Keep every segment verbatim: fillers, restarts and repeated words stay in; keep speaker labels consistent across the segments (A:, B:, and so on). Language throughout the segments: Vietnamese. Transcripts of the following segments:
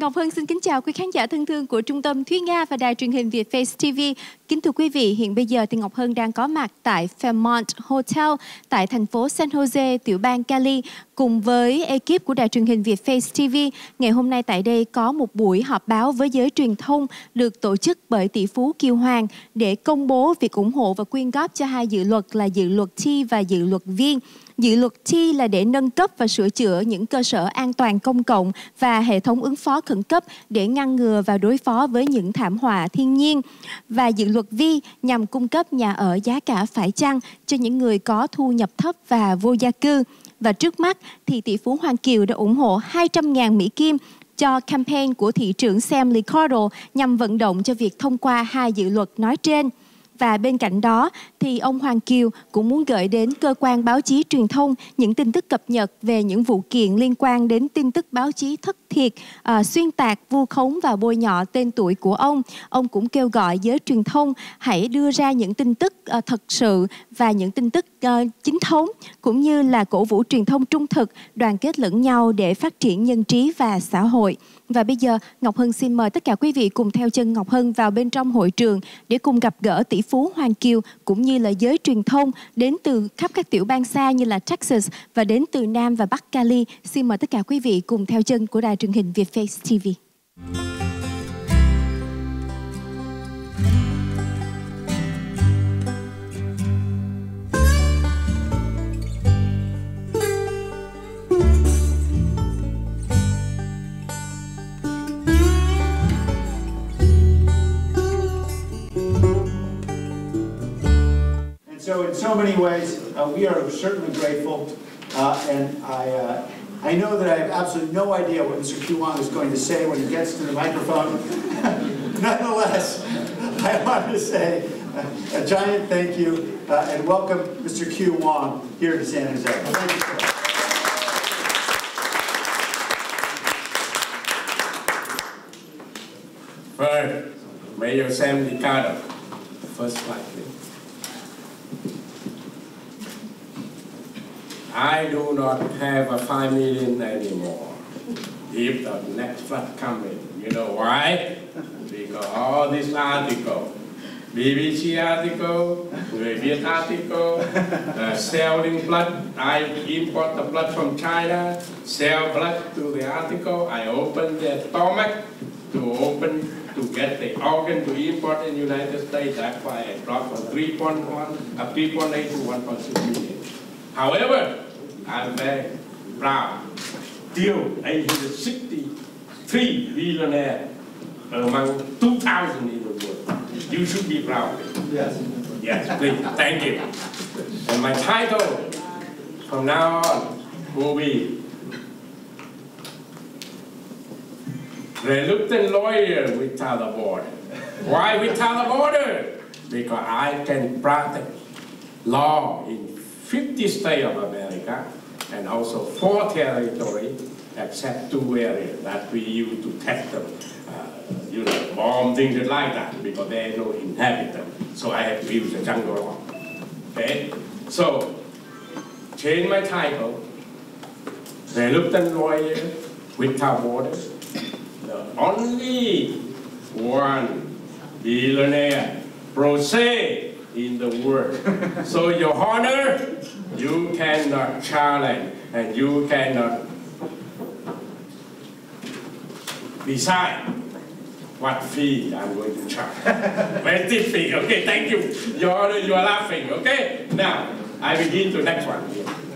A: Ngọc Hân xin kính chào quý khán giả thân thương của Trung tâm Thúy Nga và đài truyền hình Vietface ti vi. Kính thưa quý vị, hiện bây giờ thì Ngọc Hân đang có mặt tại Fairmont Hotel tại thành phố San Jose, tiểu bang Cali, cùng với ekip của đài truyền hình Vietface ti vi. Ngày hôm nay tại đây có một buổi họp báo với giới truyền thông được tổ chức bởi tỷ phú Kiều Hoàng để công bố việc ủng hộ và quyên góp cho hai dự luật là dự luật T và dự luật V. Dự luật T là để nâng cấp và sửa chữa những cơ sở an toàn công cộng và hệ thống ứng phó khẩn cấp để ngăn ngừa và đối phó với những thảm họa thiên nhiên. Và dự luật V nhằm cung cấp nhà ở giá cả phải chăng cho những người có thu nhập thấp và vô gia cư. Và trước mắt thì tỷ phú Hoàng Kiều đã ủng hộ hai trăm nghìn Mỹ Kim cho campaign của thị trưởng Sam Liccardo nhằm vận động cho việc thông qua hai dự luật nói trên. Và bên cạnh đó thì ông Hoàng Kiều cũng muốn gửi đến cơ quan báo chí truyền thông những tin tức cập nhật về những vụ kiện liên quan đến tin tức báo chí thất thiệt, uh, xuyên tạc, vu khống và bôi nhọ tên tuổi của ông. Ông cũng kêu gọi giới truyền thông hãy đưa ra những tin tức uh, thật sự và những tin tức uh, chính thống, cũng như là cổ vũ truyền thông trung thực, đoàn kết lẫn nhau để phát triển nhân trí và xã hội. Và bây giờ Ngọc Hân xin mời tất cả quý vị cùng theo chân Ngọc Hân vào bên trong hội trường để cùng gặp gỡ tỷ phú Hoàng Kiều cũng như là giới truyền thông đến từ khắp các tiểu bang xa như là Texas và đến từ Nam và Bắc Cali. Xin mời tất cả quý vị cùng theo chân của đài truyền hình Vietface ti vi.
B: So in so many ways, uh, we are certainly grateful, uh, and I, uh, I know that I have absolutely no idea what Mister Q Wong is going to say when he gets to the microphone. Nonetheless, I want to say a giant thank you uh, and welcome Mister Q Wong here to San Jose. Thank you, sir.
C: First, Mayor Sam Liccardo, first flight. I do not have a five million anymore. If the next flood coming, you know why? Because all this article, B B C article, Người Việt article, uh, selling blood. I import the blood from China, sell blood to the article. I open their stomach to open to get the organ to import in the United States. That's why I dropped from three point one, uh, three point eight to one point six million. However, I'm very proud. Still, eight hundred sixty-three billionaires among two thousand in the world. You should be proud.
B: Yes.
C: Yes, please. Thank you. And my title from now on will be Reluctant Lawyer Without a Border. Why without a border? Because I can practice law in fifty states of America and also four territories except two areas that we use to test them, uh, you know, bomb things like that because there are no inhabitants. So I have to use the jungle law. Okay? So, change my title, Reluctant Lawyer Without Borders. The only one billionaire pro se in the world. So, Your Honor, you cannot challenge and you cannot decide what fee I'm going to charge. Very fee, okay, thank you. Your Honor, you are laughing, okay? Now, I begin to next one.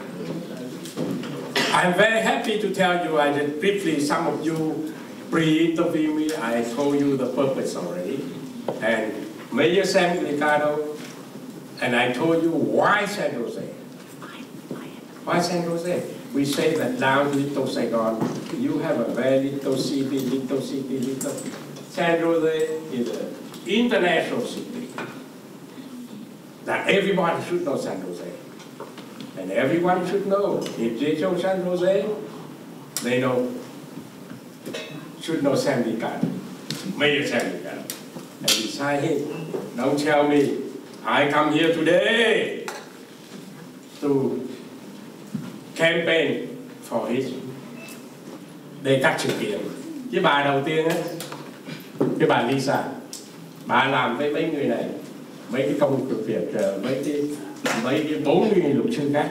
C: I'm very happy to tell you, I did briefly, some of you pre-interview me, I told you the purpose already. And Mayor Sam Liccardo, and I told you why San Jose. Why San Jose? We say that down Little Saigon, you have a very little city, little city, little. San Jose is an international city. That everybody should know San Jose. And everyone should know. If they know San Jose, they know, should know Sam Liccardo, Mayor Sam Liccardo. And beside him, don't tell me, I come here today to campaign for his, they touch again. Cái bà đầu tiên á, cái bà Lisa, bà làm với mấy người này mấy cái công việc, mấy cái mấy cái bốn người luật sư khác.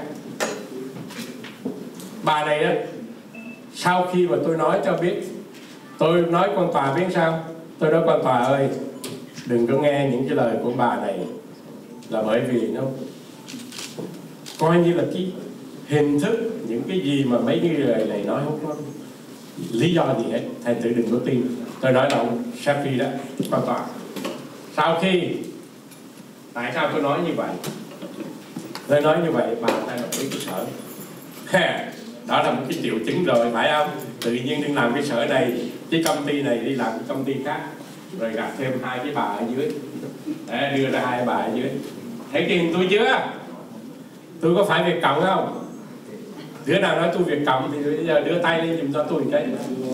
C: Bà này á, sau khi mà tôi nói cho biết, tôi nói quan tòa biết sao, tôi nói quan tòa ơi, đừng có nghe những cái lời của bà này, là bởi vì nó coi như là cái hình thức, những cái gì mà mấy cái lời này nói không có lý do gì hết, thành thử đừng có tin. Tôi nói là ông Sheffy đó, quan tòa. Sau khi, tại sao tôi nói như vậy? Tôi nói như vậy, bà thay đổi cái sở. Đó là một cái triệu chứng rồi, phải không? Tự nhiên đừng làm cái sở này, cái công ty này đi làm cái công ty khác, rồi gặp thêm hai cái bà ở dưới, để đưa ra hai bà ở dưới. Thấy tiền tôi chưa? Tôi có phải Việt Cộng không? Đứa nào nói tôi Việt Cộng thì bây giờ đưa tay lên giùm cho tôi cái.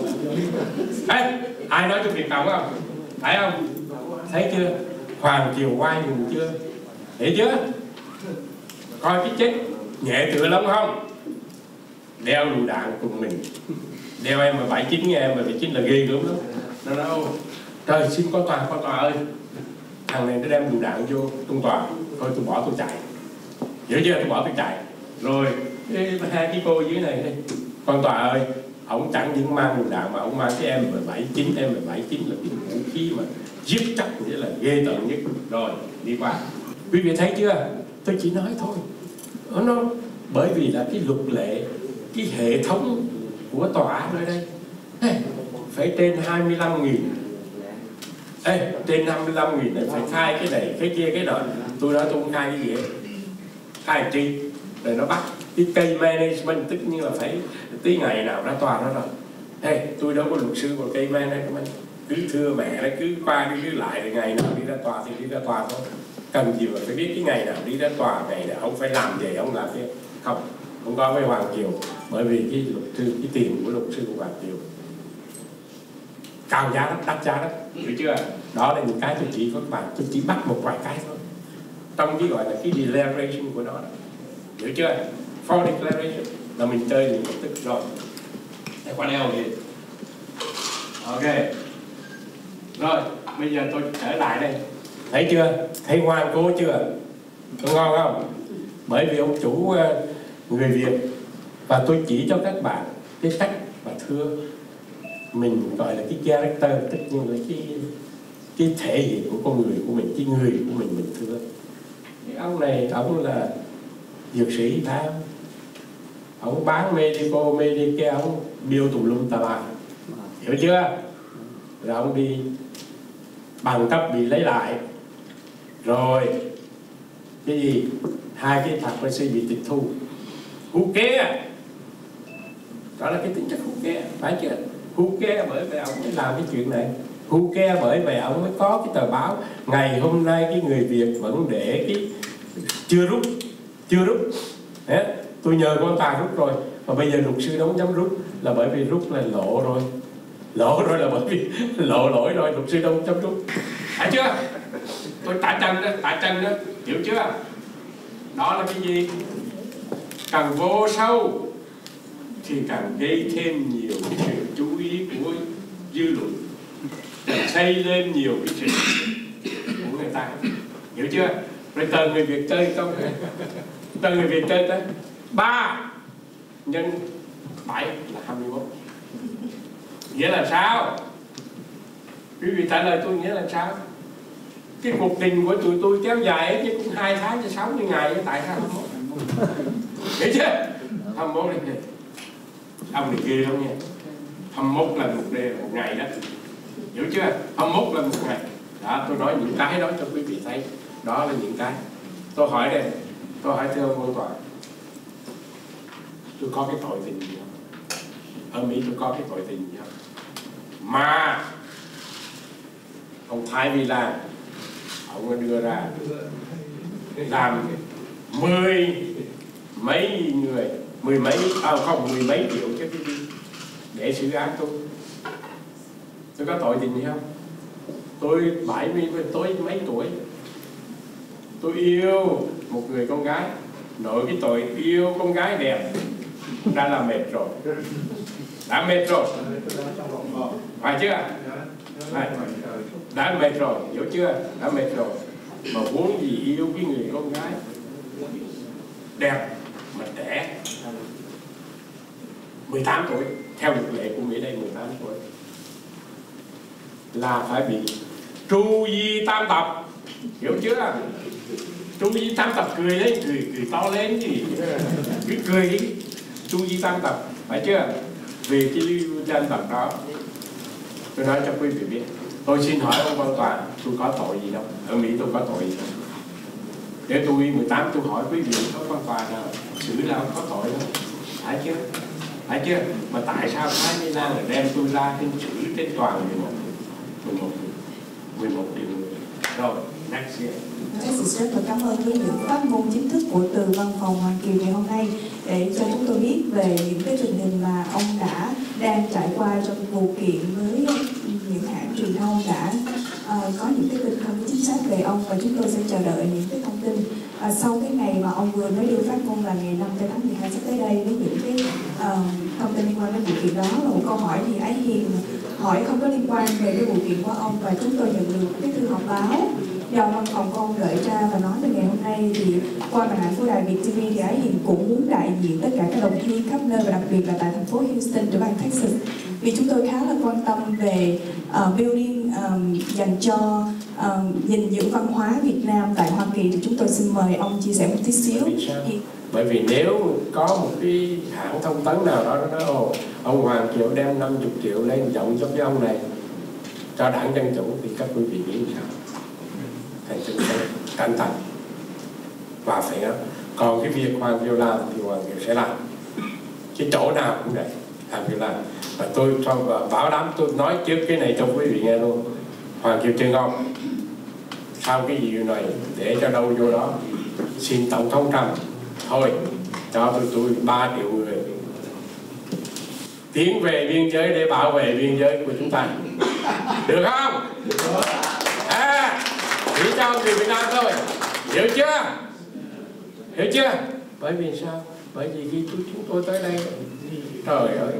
C: Ê, ai nói tôi Việt Cộng không? Phải không? Thấy chưa? Hoàng Kiều Oai dùng chưa? Thấy chưa? Coi cái chết nhẹ tựa lắm không? Đeo lựu đạn cùng mình, đeo em mà bảy chín nghe em mà bảy chín là ghê gớm lắm. Nó nói ô, trời xin có tòa, có tòa ơi, thằng này nó đem lựu đạn vô trung tòa, thôi tôi bỏ tôi chạy. Hiểu chưa? Tôi bỏ tôi chạy. Rồi hai cái cô dưới này đây, con tòa ơi, ông chẳng những mang lựu đạn mà ông mang cái em bảy chín, em bảy chín là cái vũ khí mà giết chóc, nghĩa là ghê tởm nhất. Rồi đi qua. Quý vị thấy chưa? Tôi chỉ nói thôi. Nó bởi vì là cái luật lệ, cái hệ thống của tòa án ở đây phải trên hai mươi lăm nghìn. Ê, trên hai mươi lăm nghìn này phải khai cái này, cái kia, cái nọ. Tôi nói tôi không khai cái gì hết. Khai chi? Rồi nó bắt cái cây management, tất nhiên là phải tí ngày nào ra tòa đó rồi. Ê, tôi đâu có luật sư của cây management. Cứ thưa mẹ nó cứ qua đi cứ lại, rồi ngày nào đi ra tòa thì đi ra tòa thôi. Cần gì mà phải biết cái ngày nào đi ra tòa, ngày nào ông phải làm gì, ông làm gì. Không, không có với Hoàng Kiều, bởi vì cái luật sư, cái tiền của luật sư của Hoàng Kiều cao giá lắm, đắt giá lắm, hiểu chưa? Đó là những cái tôi chỉ có các bạn, tôi chỉ bắt một vài cái thôi trong cái gọi là cái declaration của nó, hiểu chưa? For declaration là mình chơi những tức rồi. Để qua đeo gì? Ok. Rồi, bây giờ tôi trở lại đây. Thấy chưa? Thấy ngoan cố chưa? Có ngon không? Bởi vì ông chủ người Việt, và tôi chỉ cho các bạn cái cách mà thưa mình, gọi là cái character, tất nhiên là cái cái thể hiện của con người của mình, cái người của mình mình thưa. Cái ông này, ông là dược sĩ phải không? Ông bán medical, medicare, ông bill tùm lum tà la, hiểu chưa? Rồi ông đi bằng cấp bị lấy lại, rồi cái gì hai cái thằng bác sĩ bị tịch thu, hú ké. Đó là cái tính chất hú ké, phải chưa? Hú ké bởi vì ông mới làm cái chuyện này, hú ké bởi vì ông mới có cái tờ báo. Ngày hôm nay cái người Việt vẫn để cái chưa rút, chưa rút. Đấy, tôi nhờ con tài rút rồi, và bây giờ luật sư đâu dám rút, là bởi vì rút là lộ rồi, lộ rồi là bởi vì lộ lỗi rồi, luật sư đâu dám rút, phải chưa? Tôi tạ chân đó, tạ chân đó, hiểu chưa? Đó là cái gì? Càng vô sâu thì càng gây thêm nhiều sự chú ý của dư luận, càng xây lên nhiều cái chuyện của người ta, hiểu chưa? Rồi tờ người Việt chơi không? Tờ người Việt chơi tới ba nhân bảy là hai mươi mốt. Nghĩa là sao? Quý vị trả lời tôi nghĩa là sao? Cái cuộc tình của tụi tôi kéo dài ấy, chứ cũng hai tháng cho sáu mươi ngày, tại sao hai mươi mốt? Hiểu chưa? hai mươi mốt đi. Ông này ghê lắm nha. hai mươi mốt là một đêm, một ngày đó. Hiểu chưa? hai mươi mốt là một ngày. Đó, tôi nói những cái đó cho quý vị thấy. Đó là những cái. Tôi hỏi đây, tôi hỏi thưa ông quan tòa, tôi có cái tội tình gì không? Ở Mỹ tôi có cái tội tình gì không? Mà ông Thái Vi Lan, ông có đưa ra làm mười mấy người, mười mấy, à không, mười mấy triệu cái cái để xử án tôi. Tôi có tội tình gì không? Tôi bảy mươi, tôi mấy tuổi, tôi yêu một người con gái, nội cái tội yêu con gái đẹp, đã là mệt rồi, đã mệt rồi, phải chưa? Phải. Đã mệt rồi, hiểu chưa? Đã mệt rồi, mà muốn gì yêu cái người con gái đẹp mà trẻ, mười tám tuổi, theo luật lệ của Mỹ đây mười tám tuổi là phải bị tru di tam tập, hiểu chưa? Tru di tam tập cười lên, cười cười to lên gì, cứ cười đi. Tru di tam tập, phải chưa? Vì cái lưu tam tập đó, tôi nói cho quý vị biết. Tôi xin hỏi ông quan tòa, tôi có tội gì đâu? Ở Mỹ tôi có tội gì đâu? Để tôi mười tám tôi hỏi quý vị có quan tòa nào xử là ông có tội đâu? Phải chưa? Phải chưa? Mà tại sao Thái Minh Lan lại đem tôi ra xin xử trên toàn mười một mười một triệu người? Rồi, next year.
D: Rất là cảm ơn với những phát ngôn chính thức của từ văn phòng Hoàng Kiều ngày hôm nay để cho chúng tôi biết về những cái tình hình mà ông đã đang trải qua trong vụ kiện với những hãng truyền thông đã uh, có những cái tin không chính xác về ông, và chúng tôi sẽ chờ đợi những cái thông tin uh, sau cái ngày mà ông vừa mới đưa phát ngôn là ngày năm tháng mười hai sắp tới đây với những cái uh, thông tin liên quan đến vụ kiện đó. Là một câu hỏi thì Ái Hiền hỏi không có liên quan về cái vụ kiện của ông, và chúng tôi nhận được cái thư họp báo do văn phòng của ông gửi ra và nói về ngày hôm nay thì qua màn ảnh của đài Việt ti vi thì Ái Hiền cũng muốn đại diện tất cả các đồng chí khắp nơi và đặc biệt là tại thành phố Houston, tiểu bang Texas, vì chúng tôi khá là quan tâm về uh, building um, dành cho uh, gìn giữ văn hóa Việt Nam tại Hoa Kỳ, thì chúng tôi xin mời ông chia sẻ một tí xíu. Thì...
C: bởi vì nếu có một cái hãng thông tấn nào đó nó nói ồ ông Hoàng Kiều đem năm mươi triệu lên giọng cho cái ông này cho đảng Dân Chủ thì các quý vị nghĩ sao? Thành chúng tôi cẩn thận và phải đó. Còn cái việc Hoàng Kiều làm thì Hoàng Kiều sẽ làm, cái chỗ nào cũng vậy Hoàng Kiều làm. Và tôi cho bảo đảm, tôi nói trước cái này cho quý vị nghe luôn, Hoàng Kiều chơi ngon sau cái gì này để cho đâu vô đó xin tổng thống Trump thôi cho tôi tôi ba triệu người tiến về biên giới để bảo vệ biên giới của chúng ta, được không? À, chỉ cho người Việt Nam thôi, hiểu chưa? Hiểu chưa? Bởi vì sao? Bởi vì khi chúng tôi tới đây, trời ơi,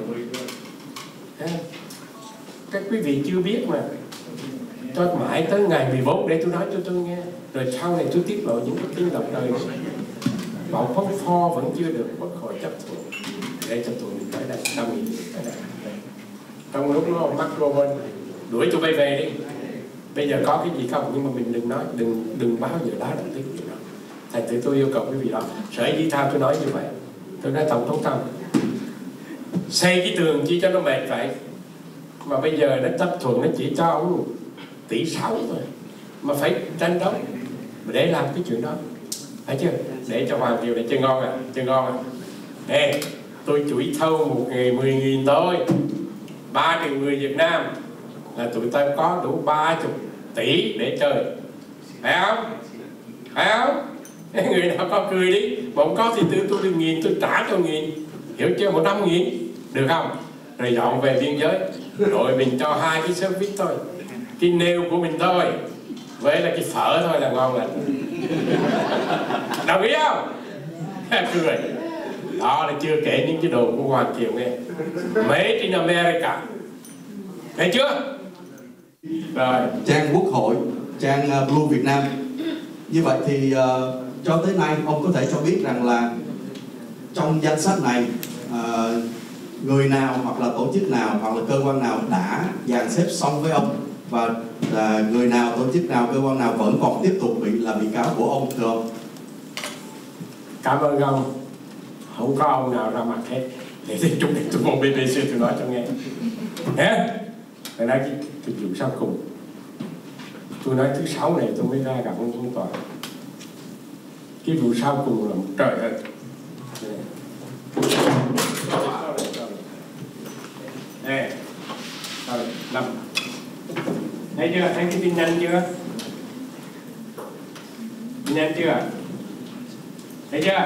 C: các quý vị chưa biết mà, cho mãi tới ngày mười bốn để tôi nói cho tôi nghe, rồi sau này tôi tiết lộ những cái tin độc đời. Bọn phóng pho vẫn chưa được Quốc hội chấp thuận để cho tụi mình tới đây, tâm nghị tới đây. Trong lúc nó mắc Roman đuổi tụi bay về đi. Bây giờ có cái gì không, nhưng mà mình đừng nói, đừng đừng báo giờ đó lập tức gì đó. Thành thử tôi yêu cầu quý vị đó. Sở dĩ thao tôi nói như vậy. Tôi nói tổng thống Trump xây cái tường chi cho nó mệt vậy, mà bây giờ nó chấp thuận nó chỉ cho ông tỷ sáu thôi, mà phải tranh đấu để làm cái chuyện đó, phải chưa? Để cho Hoàng Kiều này chơi ngon à, chơi ngon à. Nè, tôi chủi thâu một ngày mười nghìn thôi, ba triệu người Việt Nam là tụi ta có đủ ba chục tỷ để chơi, phải không? Phải không? Người nào có cười đi, mà không có thì tôi tôi đi nghìn, tôi trả cho nghìn, hiểu chưa? Một năm nghìn, được không? Rồi dọn về biên giới, rồi mình cho hai cái service thôi, cái nêu của mình thôi, với là cái phở thôi là ngon lành. Đồng ý không? Cười. Đó là chưa kể những cái đồ của Hoàng Kiều nghe, Made in America, thấy chưa? Rồi.
E: Trang Quốc hội, trang uh, Blue Việt Nam. Như vậy thì uh, cho tới nay ông có thể cho biết rằng là trong danh sách này uh, người nào hoặc là tổ chức nào hoặc là cơ quan nào đã dàn xếp xong với ông, và uh, người nào, tổ chức nào, cơ quan nào vẫn còn tiếp tục bị là bị cáo của ông, thưa ông?
C: Cảm ơn ông. Không có ông nào ra mặt hết. Để thì chúng tôi tôi một bê bê xê tôi nói cho nghe. Hả? Phải nói cái, cái vụ sau cùng. Tôi nói thứ sáu này tôi mới ra gặp ông Trung Toàn. Cái vụ sau cùng là một trời ơi. Nè. Rồi, năm. Thấy chưa? Thấy cái tin nhanh chưa? Tin nhanh chưa? Thấy chưa?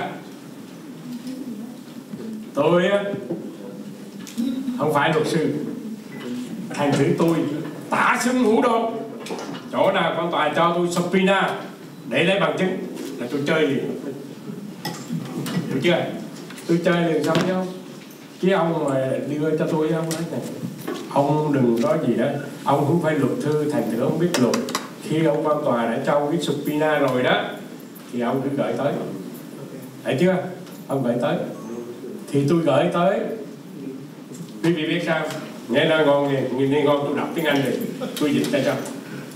C: Tôi á không phải luật sư, thành thử tôi tả xưng hữu đồ. Chỗ nào con tòa cho tôi subpoena để lấy bằng chứng là tôi chơi liền, được chưa? tôi chơi liền xong chứ không. Cái ông mà đưa cho tôi ông nói này, ông đừng có gì đó, ông cũng phải luật thư, thành thử ông biết luật. Khi ông quan tòa đã cho cái subpoena rồi đó thì ông cứ gửi tới, thấy chưa? Ông gửi tới thì tôi gửi tới. Quý vị biết sao? Nghe nói ngon nghe, nghe ngon tôi đọc tiếng Anh rồi, tôi dịch ra cho.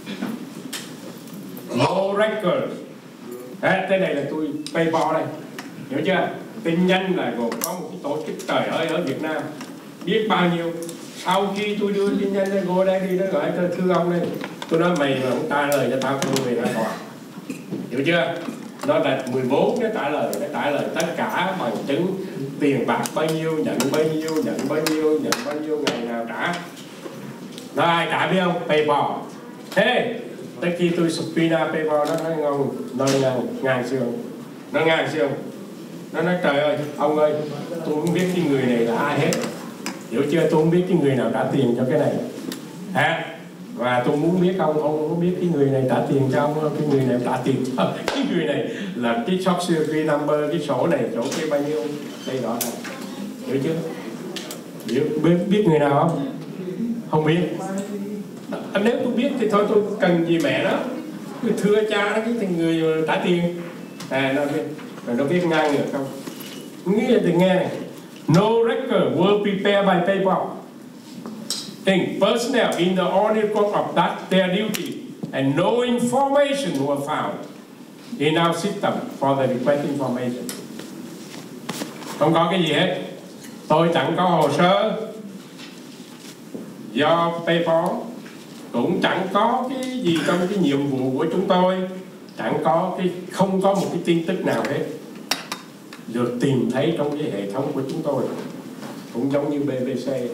C: No record. À, cái này là tôi PayPal đây, hiểu chưa? Tin nhanh là gồm có một cái tổ chức trời ơi ở Việt Nam biết bao nhiêu. Sau khi tôi đưa tin nhanh lên cô đây đi, nó gọi cho thưa ông đây, tôi nói mày mà không trả lời cho tao tôi về ra tòa, hiểu chưa? Nó là mười bốn cái trả lời, nó trả lời tất cả bằng chứng, tiền bạc bao nhiêu, nhận bao nhiêu, nhận bao nhiêu, nhận bao nhiêu, ngày nào trả. Nó ai trả biết không? PayPal. Thế tới khi tôi subpoena PayPal, nó nói ngon, nó ngang, ngang xương, nó ngang xương. Nó nói trời ơi, ông ơi, tôi không biết cái người này là ai hết, hiểu chưa? Tôi không biết cái người nào trả tiền cho cái này, à, và tôi muốn biết ông, ông không biết cái người này trả tiền cho ông, cái người này trả tiền cho cái người này là cái social security number, cái sổ này, sổ kia bao nhiêu, đây đó này, hiểu chưa? Hiểu, biết, biết người nào không? Không biết. À, nếu tôi biết thì thôi tôi cần gì mẹ đó, thưa cha nó cái người trả tiền, à nó biết. Rồi nó viết ngang ngược không? Nghĩa thì nghe này. No record were prepared by PayPal. In personnel in the ordinary course of that their duty and no information were found in our system for the request information. Không có cái gì hết. Tôi chẳng có hồ sơ do PayPal, cũng chẳng có cái gì trong cái nhiệm vụ của chúng tôi, chẳng có cái, không có một cái tin tức nào hết được tìm thấy trong cái hệ thống của chúng tôi, cũng giống như bê bê xê.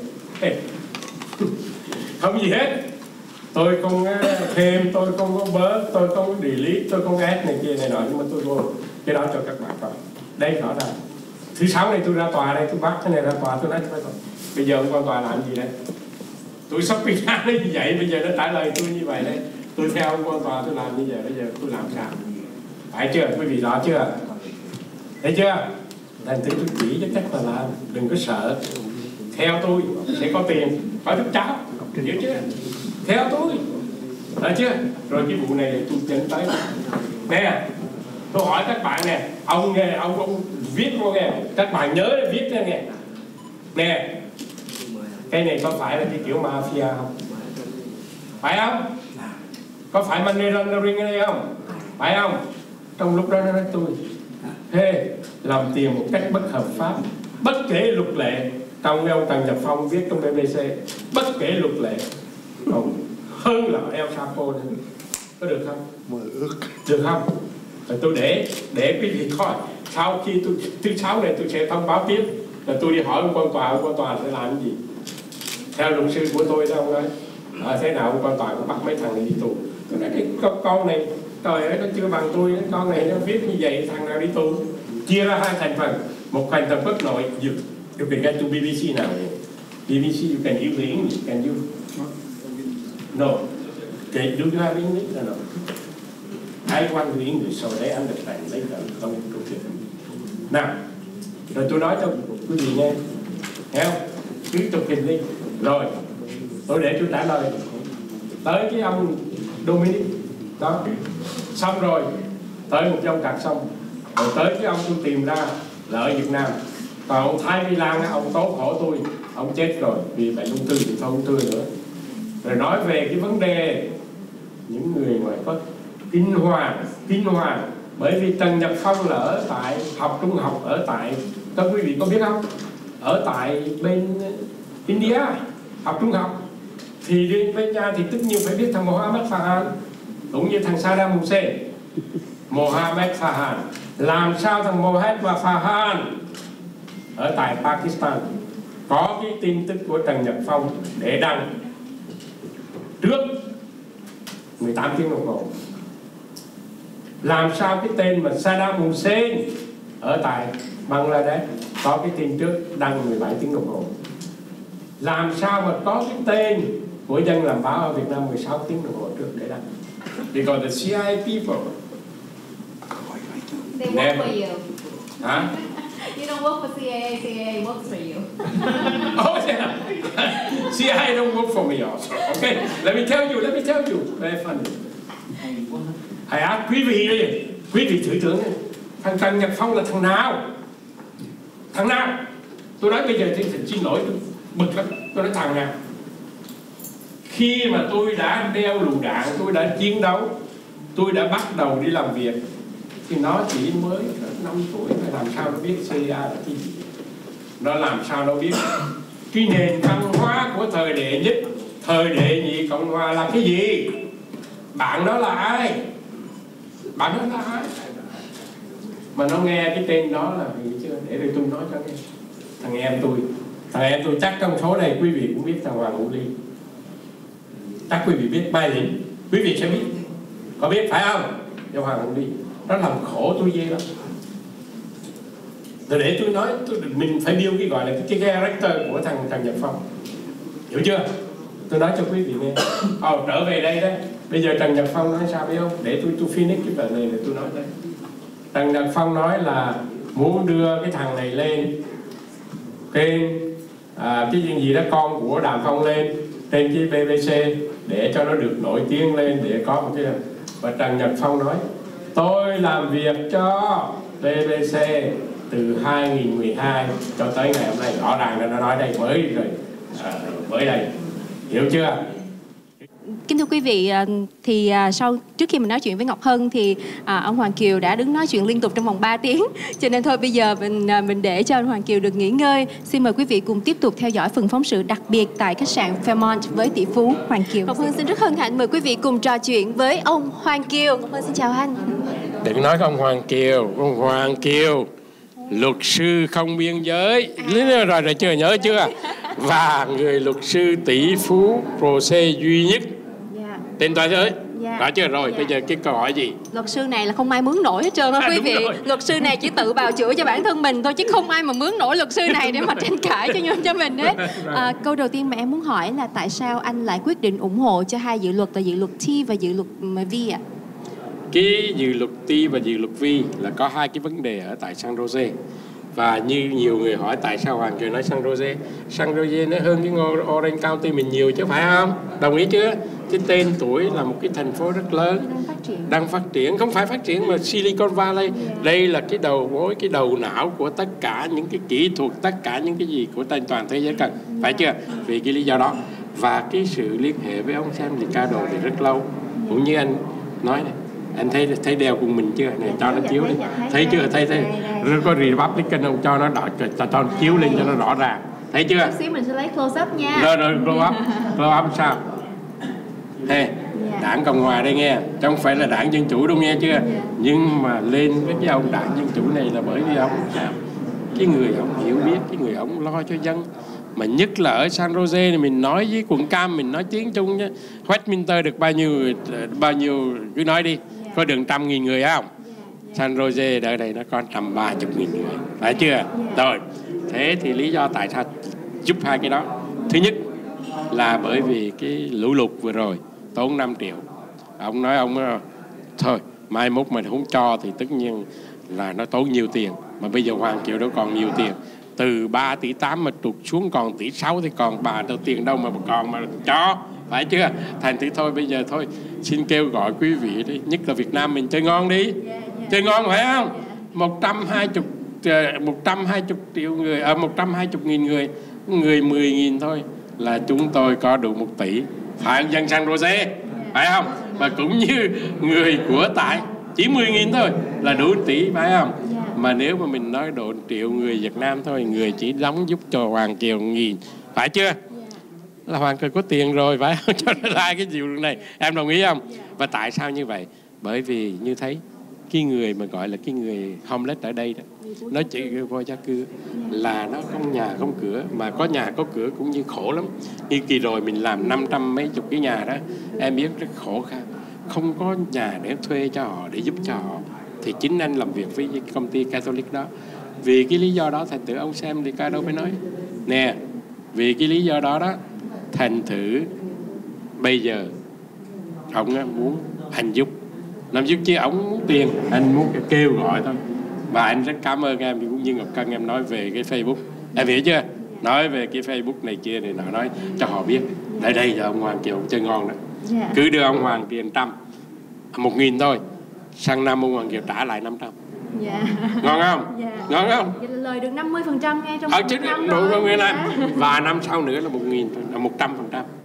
C: Không gì hết. Tôi không thêm, tôi không có bớt, tôi không có delete, tôi không có add này kia này nọ, nhưng mà tôi vô cái đó cho các bạn coi. Đây rõ ràng. Thứ sáu này tôi ra tòa đây, tôi bắt cái này ra tòa, tôi nói cho tôi. Bây giờ ông quan tòa làm gì đây? Tôi sắp bị ra nó như vậy, bây giờ nó trả lời tôi như vậy đấy. Tôi theo ông quan tòa tôi làm như vậy, bây giờ tôi làm sao? Phải chưa? Quý vị rõ chưa? Thấy chưa? Thành thử tôi chỉ cho cách là làm, đừng có sợ. Theo tôi sẽ có tiền, có thức cháo, hiểu chưa? Theo tôi, thấy chưa? Rồi cái vụ này tôi dẫn tới. Nè, tôi hỏi các bạn nè, ông nghe, ông, ông viết cô nghe, các bạn nhớ để viết ra nghe. Nè, cái này có phải là cái kiểu mafia không? Phải không? Có phải money laundering ở đây không? Phải không? Trong lúc đó nó nói tôi, hey, làm tiền một cách bất hợp pháp, bất kể luật lệ. Trong cái ông Trần Nhật Phong viết trong bê bê xê, bất kể luật lệ, còn hơn là El Chapo nữa. Có được không? Mơ ước. Được không? Rồi tôi để để quý vị coi. Sau khi tôi thứ sáu này tôi sẽ thông báo tiếp, là tôi đi hỏi ông quan tòa, ông quan tòa sẽ làm cái gì? Theo luật sư của tôi đó ông nói, à, thế nào ông quan tòa cũng bắt mấy thằng này đi tù. Tôi nói cái con, con này, trời ơi nó chưa bằng tôi, con này nó viết như vậy, thằng nào đi tù. Chia ra hai thành phần, một thành phần bất nội dược. You can get to bê bê xê now. bê bê xê you can use the English, can you? No. Okay, do you have English or no? I want the English so they understand later. Không có chuyện. Nào, rồi tôi nói cho quý vị nghe. Nghe không? Cứ chụp hình đi. Rồi, tôi để tôi trả lời. Tới cái ông Dominic. Đó. Xong rồi, tới một ông cạc xong. Rồi tới cái ông tôi tìm ra là ở Việt Nam. Còn ông Thái Vi Lan, ông tốt khổ tôi, ông chết rồi vì bệnh ung thư thì thôi ung thư nữa. Rồi nói về cái vấn đề những người ngoài có kinh hoàng, kinh hoàng, bởi vì Trần Nhật Phong là ở tại học trung học ở tại, các quý vị có biết không? Ở tại bên India học trung học, thì đi bên nhà thì tất nhiên phải biết thằng Mohammed Fahan, cũng như thằng Saddam Hussein. Mohammed Fahan, làm sao thằng Mohammed và Fahan ở tại Pakistan có cái tin tức của Trần Nhật Phong để đăng trước mười tám tiếng đồng hồ. Làm sao cái tên mà Saddam Hussein ở tại Bangladesh có cái tin trước đăng mười bảy tiếng đồng hồ. Làm sao mà có cái tên của dân làm báo ở Việt Nam mười sáu tiếng đồng hồ trước để đăng. Because the xê i a people
A: They work for you.
C: hả?
A: You don't work for C I A, C I A works for you.
C: Oh yeah. C I A don't work for me also. Okay, let me tell you, let me tell you. Very funny. Hãy ask quý vị đi, quý vị thử tưởng đi. Thằng Trần Nhật Phong là thằng nào? Thằng nào? Tôi nói bây giờ thì xin lỗi, tôi bực lắm. Tôi nói thằng nào? Khi mà tôi đã đeo lựu đạn, tôi đã chiến đấu, tôi đã bắt đầu đi làm việc, thì nó chỉ mới năm tuổi, làm sao nó biết xê i a là cái gì? Nó làm sao nó biết cái nền văn hóa của thời đệ nhất, thời đệ nhị Cộng Hòa là cái gì? Bạn đó là ai? Bạn đó là ai? Mà nó nghe cái tên đó là hiểu chưa? Để rồi tôi nói cho nghe. Thằng em tôi, thằng em tôi chắc trong số này quý vị cũng biết thằng Hoàng Hữu Ly. Chắc quý vị biết Mai Lĩnh, quý vị sẽ biết. Có biết phải không? Cho Hoàng Hữu Ly. Nó làm khổ tôi ghê lắm. Rồi để tôi nói, tôi, mình phải build cái gọi là cái, cái character của thằng thằng Nhật Phong. Hiểu chưa? Tôi nói cho quý vị nghe. Ồ, trở về đây đó. Bây giờ Trần Nhật Phong nói sao biết không? Để tôi tôi finish cái phần này để tôi nói đây. Trần Nhật Phong nói là muốn đưa cái thằng này lên trên à, cái gì đó con của Đàm Phong lên trên cái bê bê xê để cho nó được nổi tiếng lên, để có một cái. Và Trần Nhật Phong nói tôi làm việc cho bê bê xê từ hai nghìn mười hai cho tới ngày hôm nay, rõ ràng là nó nói đây mới rồi à, mới đây, hiểu chưa?
A: Kính thưa quý vị, thì sau trước khi mình nói chuyện với Ngọc Hân thì à, ông Hoàng Kiều đã đứng nói chuyện liên tục trong vòng ba tiếng, cho nên thôi bây giờ mình mình để cho ông Hoàng Kiều được nghỉ ngơi. Xin mời quý vị cùng tiếp tục theo dõi phần phóng sự đặc biệt tại khách sạn Fairmont với tỷ phú Hoàng Kiều. Ngọc Hân xin rất hân hạnh mời quý vị cùng trò chuyện với ông Hoàng Kiều. Ngọc Hân xin chào anh.
C: Đừng nói ông Hoàng Kiều, ông Hoàng Kiều, luật sư không biên giới, à. rồi rồi chưa nhớ chưa? Và người luật sư tỷ phú pro-se duy nhất trên toàn thế giới. Dạ. Đó chưa? Rồi, dạ. Bây giờ cái câu hỏi gì?
A: Luật sư này là không ai mướn nổi hết trơn đó à, quý vị. Rồi. Luật sư này chỉ tự bào chữa cho bản thân mình thôi, chứ không ai mà mướn nổi luật sư này để mà tranh cãi cho nhau cho mình đấy. À, câu đầu tiên mà em muốn hỏi là tại sao anh lại quyết định ủng hộ cho hai dự luật là dự luật T và dự luật V ạ? À?
C: Cái dự luật T và dự luật V là có hai cái vấn đề ở tại San Jose. Và như nhiều người hỏi tại sao Hoàng Kiều nói San Jose, San Jose nó hơn cái Orange County mình nhiều chứ phải không? Đồng ý chưa? Cái tên tuổi là một cái thành phố rất lớn, đang phát triển, đang phát triển. Không phải phát triển mà Silicon Valley. Đây là cái đầu mối, cái đầu não của tất cả những cái kỹ thuật, tất cả những cái gì của toàn thế giới cần, phải chưa? Vì cái lý do đó. Và cái sự liên hệ với ông Sam Ricardo thì rất lâu. Cũng như anh nói này, anh thấy thấy đeo cùng mình chưa? Này cho nó chiếu đi. Thấy chưa? Thấy thấy có Republican ông cho nó đỏ, cho cho nó chiếu lên cho nó rõ ràng. Thấy chưa?
A: Xíu mình sẽ lấy close up nha.
C: Rồi rồi close up. Close up sao? Hey, đảng Cộng Hòa đây nghe, chứ không phải là đảng Dân Chủ đâu nghe chưa? Nhưng mà lên với cái ông đảng Dân Chủ này là bởi vì ông sao? Cái người ông hiểu biết, cái người ông lo cho dân. Mà nhất là ở San Jose này mình nói với quận Cam, mình nói tiếng Trung nhé. Westminster được bao nhiêu, bao nhiêu cứ nói đi. Có đường trăm nghìn người không? San Jose ở đây nó có tầm ba chục nghìn người, phải chưa? Rồi, thế thì lý do tại sao giúp hai cái đó? Thứ nhất là bởi vì cái lũ lụt vừa rồi tốn năm triệu. Ông nói ông nói, thôi mai mốt mình không cho thì tất nhiên là nó tốn nhiều tiền. Mà bây giờ Hoàng Kiều đâu còn nhiều tiền. Từ ba tỷ tám mà tụt xuống còn tỷ sáu thì còn bà đâu tiền đâu mà còn mà cho, phải chưa? Thành thử thôi bây giờ thôi xin kêu gọi quý vị đi, nhất là Việt Nam mình chơi ngon đi, chơi ngon phải không? một trăm hai mươi triệu người, ở à, một trăm hai mươi nghìn người, người mười nghìn thôi là chúng tôi có đủ một tỷ, phải dân San Jose, phải không? Và cũng như người của tại chỉ mười nghìn thôi là đủ tỷ, phải không? Mà nếu mà mình nói độ triệu người Việt Nam thôi, người chỉ đóng giúp cho Hoàng Kiều nghìn, phải chưa? Là Hoàng Kiều có tiền rồi, phải không? Cho nên like cái điều này, em đồng ý không? Và tại sao như vậy? Bởi vì như thấy cái người mà gọi là cái người homeless ở đây đó, nó chỉ vô gia cư là nó không nhà không cửa, mà có nhà có cửa cũng như khổ lắm. Như kỳ rồi mình làm năm trăm mấy chục cái nhà đó, em biết rất khổ khăn, không có nhà để thuê cho họ, để giúp cho họ. Thì chính anh làm việc với công ty Catholic đó. Vì cái lý do đó thành thử ông Sam Ricardo mới nói nè, vì cái lý do đó đó thành thử bây giờ ông muốn anh giúp làm giúp chứ ông muốn tiền, anh muốn kêu gọi thôi. Và anh rất cảm ơn em, cũng như Ngọc Cân em nói về cái Facebook, em hiểu chưa? Nói về cái Facebook này kia này nọ, nói cho họ biết đây đây là ông Hoàng Kiều chơi ngon đó.
A: Dạ.
C: Cứ đưa ông Hoàng tiền trăm, một nghìn thôi, sang năm ông Hoàng Kiều trả lại năm trăm.
A: Dạ.
C: Ngon không?
A: Dạ.
C: Ngon không?
A: Vậy là lời được năm mươi phần trăm ngay trong
C: Ở
A: một
C: chứ
A: năm
C: đủ
A: rồi.
C: không nghe
A: Dạ.
C: Và năm sau nữa là một nghìn, là một trăm phần trăm.